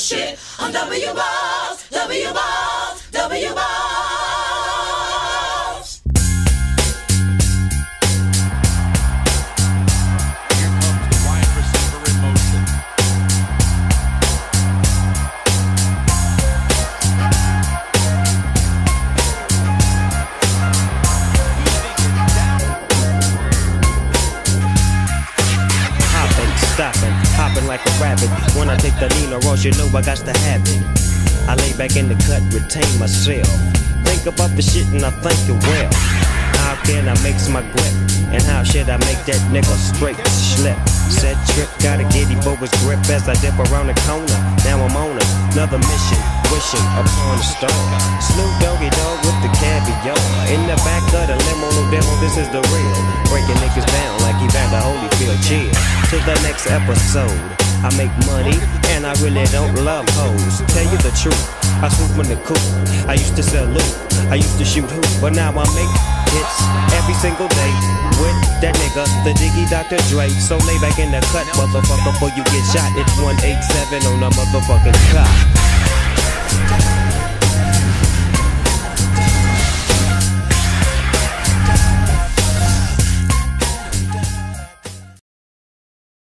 shit. I'm W Balls, W Balls, W Balls. Here comes the wide receiver in motion. Stopping, hopping like a rabbit. When I take the Nina Ross, you know I got to have it. I lay back in the cut, retain myself. Think about the shit and I think it well. How can I make my grip? And how should I make that nigga straight slip? Set trip, gotta get him for his grip as I dip around the corner. Now I'm on another mission, wishing upon a star. Snoop Doggy Dogg with the caviar. In the back of the limo, no demo, this is the real. Breaking niggas down like Evander Holyfield. Chill to the next episode. I make money and I really don't love hoes. Tell you the truth, I swoop in the coop. I used to sell loot, I used to shoot hoop, but now I make hits every single day with that nigga, the Diggy Dr. Dre. So lay back in the cut, motherfucker, before you get shot. It's 187 on the motherfucking clock.